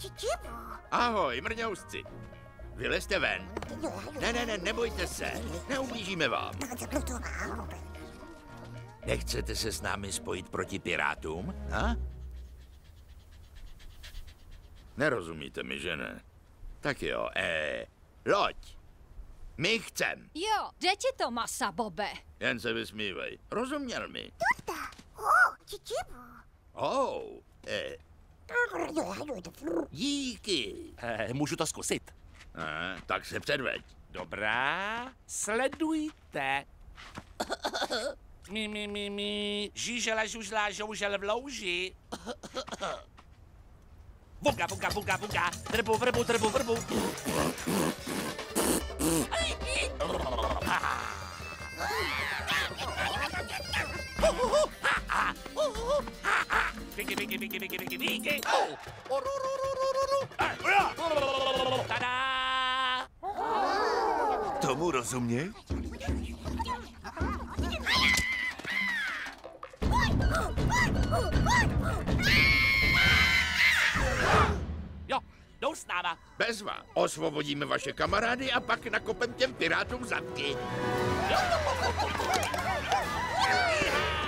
Ahoj, mrňousci. Vylezte ven. Ne, nebojte se. Neublížíme vám. Nechcete se s námi spojit proti pirátům? Ha? Nerozumíte mi, že ne? Tak jo, loď. My chcem. Jo, jde ti to, masa, Bobe. Jen se vysmívej. Rozuměl mi? Díky. Můžu to zkusit? Tak se předveď. Dobrá, sledujte. Mi, žížela, žužla, žoužel v louži. Vuga, drbu. Vigi. Tada! Tomu rozuměj? Jo, jdou s náma. Bezva. Osvobodíme vaše kamarády a pak nakopem těm pirátům zadky.